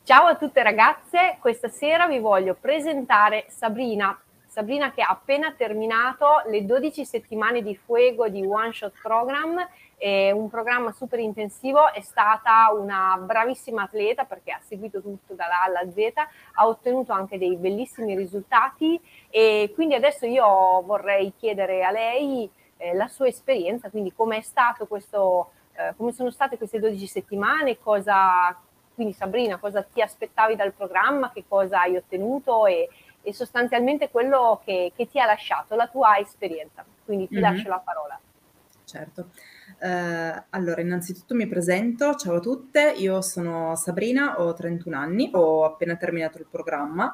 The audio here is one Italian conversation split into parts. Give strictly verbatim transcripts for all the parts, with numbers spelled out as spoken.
Ciao a tutte ragazze, questa sera vi voglio presentare Sabrina. Sabrina che ha appena terminato le dodici settimane di fuego di One Shot Program, è un programma super intensivo, è stata una bravissima atleta perché ha seguito tutto dalla A alla Z, ha ottenuto anche dei bellissimi risultati e quindi adesso io vorrei chiedere a lei eh, la sua esperienza, quindi come è stato questo, eh, come sono state queste dodici settimane, cosa... Quindi Sabrina, cosa ti aspettavi dal programma, che cosa hai ottenuto e, e sostanzialmente quello che, che ti ha lasciato, la tua esperienza. Quindi ti Mhm. lascio la parola. Certo. Eh, allora, innanzitutto mi presento, ciao a tutte, io sono Sabrina, ho trentuno anni, ho appena terminato il programma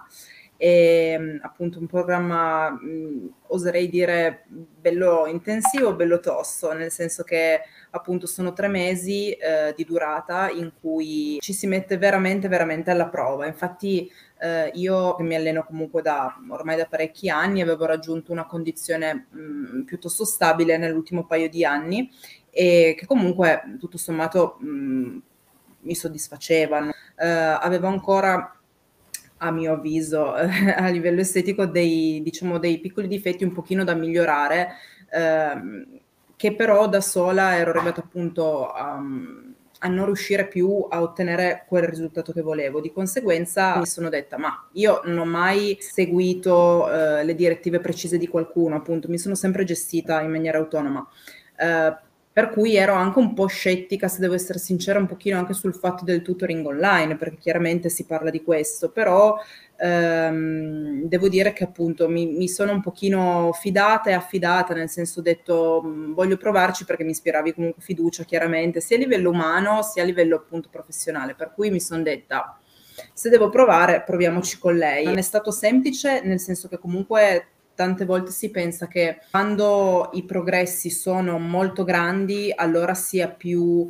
e appunto un programma, mh, oserei dire, bello intensivo, bello tosto, nel senso che appunto sono tre mesi eh, di durata in cui ci si mette veramente, veramente alla prova. Infatti eh, io che mi alleno comunque da ormai da parecchi anni, avevo raggiunto una condizione mh, piuttosto stabile nell'ultimo paio di anni e che comunque tutto sommato mh, mi soddisfacevano. Eh, avevo ancora a mio avviso, eh, a livello estetico, dei, diciamo, dei piccoli difetti un pochino da migliorare, ehm, che però da sola ero arrivata appunto a, a non riuscire più a ottenere quel risultato che volevo. Di conseguenza mi sono detta, ma io non ho mai seguito eh, le direttive precise di qualcuno, appunto, mi sono sempre gestita in maniera autonoma. Eh, per cui ero anche un po' scettica, se devo essere sincera, un pochino anche sul fatto del tutoring online, perché chiaramente si parla di questo, però ehm, devo dire che appunto mi, mi sono un pochino fidata e affidata, nel senso ho detto mh, voglio provarci perché mi ispiravi comunque fiducia, chiaramente, sia a livello umano sia a livello appunto professionale, per cui mi sono detta se devo provare, proviamoci con lei. Non è stato semplice, nel senso che comunque tante volte si pensa che quando i progressi sono molto grandi, allora sia più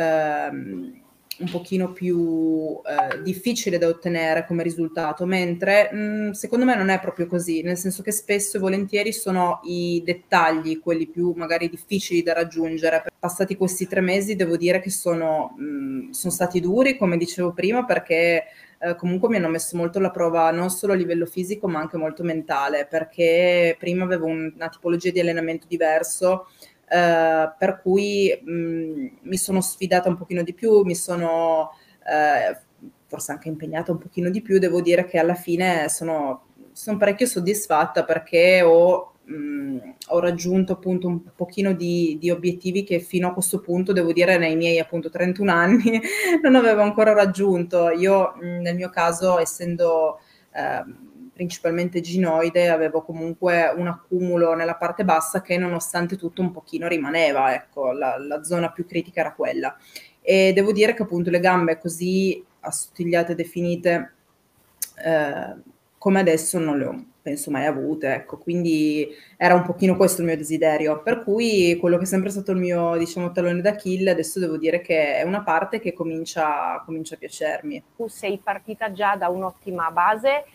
ehm, un pochino più eh, difficile da ottenere come risultato, mentre mh, secondo me non è proprio così, nel senso che spesso e volentieri sono i dettagli, quelli più magari difficili da raggiungere. Passati questi tre mesi devo dire che sono, mh, sono stati duri, come dicevo prima, perché eh, comunque mi hanno messo molto alla prova non solo a livello fisico ma anche molto mentale, perché prima avevo un, una tipologia di allenamento diverso, eh, per cui mh, mi sono sfidata un pochino di più, mi sono eh, forse anche impegnata un pochino di più, devo dire che alla fine sono, sono parecchio soddisfatta perché ho mh, ho raggiunto appunto un pochino di, di obiettivi che fino a questo punto, devo dire, nei miei appunto trentuno anni non avevo ancora raggiunto. Io mh, nel mio caso, essendo eh, principalmente ginoide, avevo comunque un accumulo nella parte bassa che nonostante tutto un pochino rimaneva, ecco, la, la zona più critica era quella. E devo dire che appunto le gambe così assottigliate e definite eh, come adesso non le ho penso mai avute, ecco, quindi era un pochino questo il mio desiderio, per cui quello che è sempre stato il mio, diciamo, tallone d'Achille, adesso devo dire che è una parte che comincia, comincia a piacermi. Tu sei partita già da un'ottima base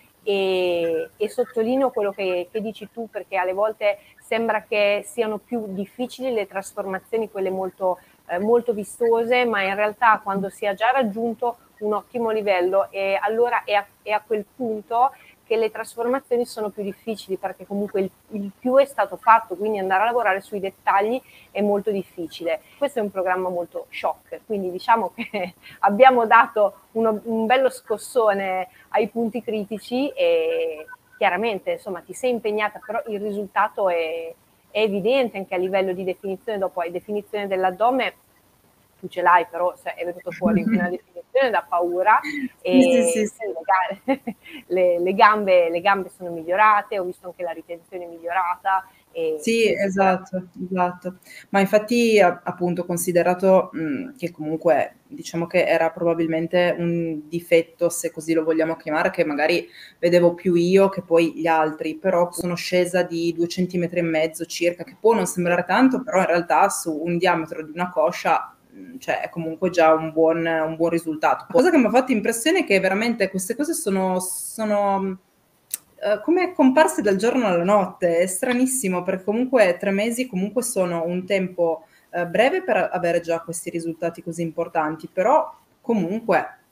e, e sottolineo quello che, che dici tu perché alle volte sembra che siano più difficili le trasformazioni, quelle molto, eh, molto vistose, ma in realtà quando si è già raggiunto un ottimo livello e allora è a, è a quel punto che le trasformazioni sono più difficili perché comunque il, il più è stato fatto, quindi andare a lavorare sui dettagli è molto difficile. Questo è un programma molto shock, quindi diciamo che abbiamo dato uno, un bello scossone ai punti critici e chiaramente insomma ti sei impegnata, però il risultato è, è evidente anche a livello di definizione, dopo hai definizione dell'addome, tu ce l'hai però cioè, è venuto fuori una definizione da paura Sì, sì, e sì, sì, sì. le, le, le, gambe, le gambe sono migliorate, ho visto anche la ritenzione migliorata e Sì, sì, esatto, esatto. Ma infatti, a- appunto, considerato mh, che comunque diciamo che era probabilmente un difetto, se così lo vogliamo chiamare, che magari vedevo più io che poi gli altri, però sono scesa di due centimetri e mezzo circa, che può non sembrare tanto, però in realtà su un diametro di una coscia, mh, cioè è comunque già un buon, un buon risultato. La cosa che mi ha fatto impressione è che veramente queste cose sono, sono eh, come comparse dal giorno alla notte, è stranissimo perché comunque tre mesi comunque sono un tempo eh, breve per avere già questi risultati così importanti, però comunque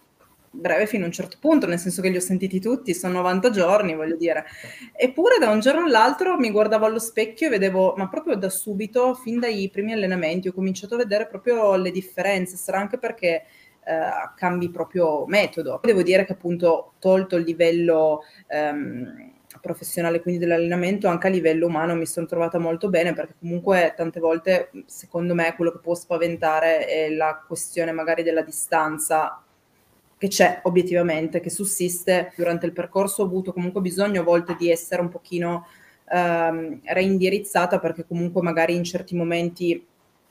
breve fino a un certo punto, nel senso che li ho sentiti tutti, sono novanta giorni, voglio dire. Eppure da un giorno all'altro mi guardavo allo specchio e vedevo, ma proprio da subito, fin dai primi allenamenti, ho cominciato a vedere proprio le differenze. Sarà anche perché eh, cambi proprio metodo. Devo dire che appunto, tolto il livello ehm, professionale, quindi dell'allenamento, anche a livello umano mi sono trovata molto bene, perché comunque tante volte, secondo me, quello che può spaventare è la questione magari della distanza che c'è obiettivamente, che sussiste durante il percorso. Ho avuto comunque bisogno a volte di essere un pochino ehm, reindirizzata, perché comunque magari in certi momenti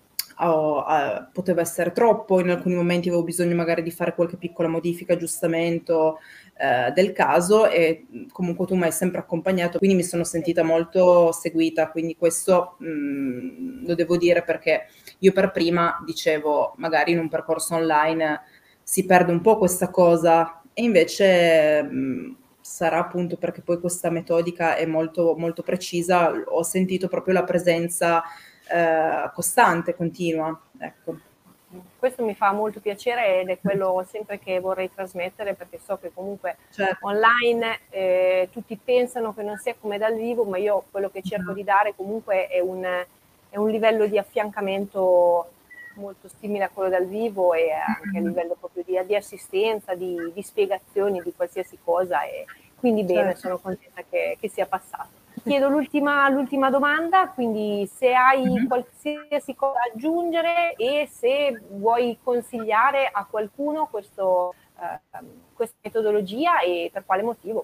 oh, eh, poteva essere troppo, in alcuni momenti avevo bisogno magari di fare qualche piccola modifica, aggiustamento eh, del caso, e comunque tu mi hai sempre accompagnato, quindi mi sono sentita molto seguita, quindi questo mh, lo devo dire, perché io per prima dicevo magari in un percorso online si perde un po' questa cosa, e invece mh, sarà appunto perché poi questa metodica è molto, molto precisa, ho sentito proprio la presenza eh, costante, continua, ecco. Questo mi fa molto piacere ed è quello sempre che vorrei trasmettere, perché so che comunque Certo. online eh, tutti pensano che non sia come dal vivo, ma io quello che cerco di dare comunque è un, è un livello di affiancamento molto simile a quello dal vivo, e anche a livello proprio di, di assistenza, di, di spiegazioni di qualsiasi cosa, e quindi bene, Certo. sono contenta che, che sia passato. Chiedo l'ultima, l'ultima domanda, quindi se hai Mhm. qualsiasi cosa da aggiungere e se vuoi consigliare a qualcuno questo, eh, questa metodologia, e per quale motivo.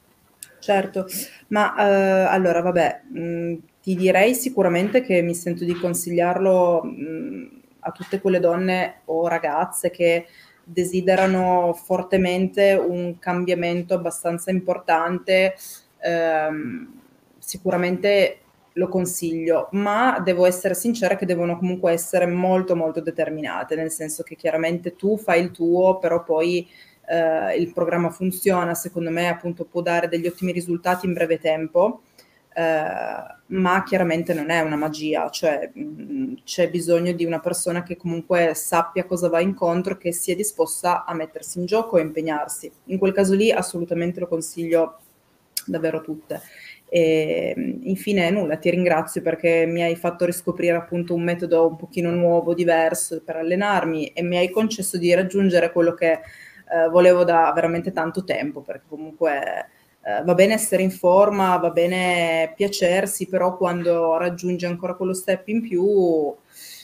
Certo, ma eh, allora vabbè, mh, ti direi sicuramente che mi sento di consigliarlo mh, a tutte quelle donne o ragazze che desiderano fortemente un cambiamento abbastanza importante. ehm, Sicuramente lo consiglio, ma devo essere sincera che devono comunque essere molto molto determinate, nel senso che chiaramente tu fai il tuo, però poi eh, il programma funziona, secondo me appunto può dare degli ottimi risultati in breve tempo, eh, ma chiaramente non è una magia, cioè mh, c'è bisogno di una persona che comunque sappia cosa va incontro, che sia disposta a mettersi in gioco e impegnarsi. In quel caso lì assolutamente lo consiglio davvero a tutte. E infine nulla, ti ringrazio perché mi hai fatto riscoprire appunto un metodo un pochino nuovo, diverso per allenarmi, e mi hai concesso di raggiungere quello che eh, volevo da veramente tanto tempo, perché comunque eh, va bene essere in forma, va bene piacersi, però quando raggiungi ancora quello step in più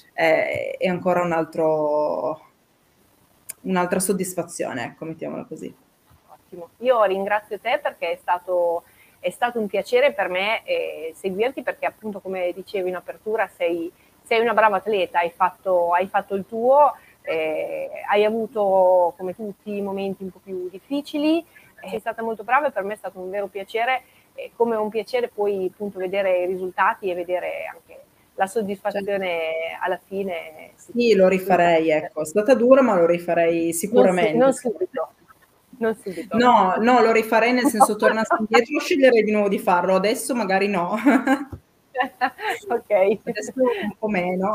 eh, è ancora un altro, un'altra soddisfazione, ecco, mettiamola così. Ottimo. Io ringrazio te perché è stato, è stato un piacere per me eh, seguirti, perché appunto, come dicevi in apertura, sei, sei una brava atleta, hai fatto, hai fatto il tuo, eh, hai avuto come tutti momenti un po' più difficili, eh, sei stata molto brava, e per me è stato un vero piacere, eh, come un piacere poi appunto vedere i risultati e vedere anche la Cioè, soddisfazione alla fine. sì, lo rifarei, ecco, è stata dura, ma lo rifarei Non, su, sicuramente. non subito, non subito. No, no, lo rifarei nel senso, tornassi indietro, sceglierei di nuovo di farlo, adesso magari no. Ok. Adesso un po' meno.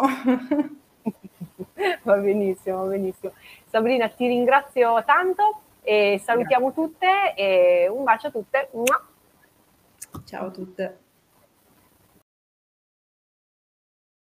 Va benissimo, va benissimo. Sabrina, ti ringrazio tanto e Grazie. salutiamo tutte, e un bacio a tutte. Mua. Ciao a tutte.